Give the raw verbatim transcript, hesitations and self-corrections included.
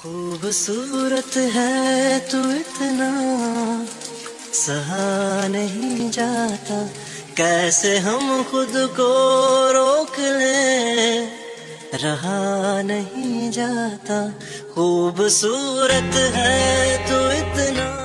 खूबसूरत है तू इतना, सहा नहीं जाता, कैसे हम खुद को रोक ले, रहा नहीं जाता। खूबसूरत है तू इतना।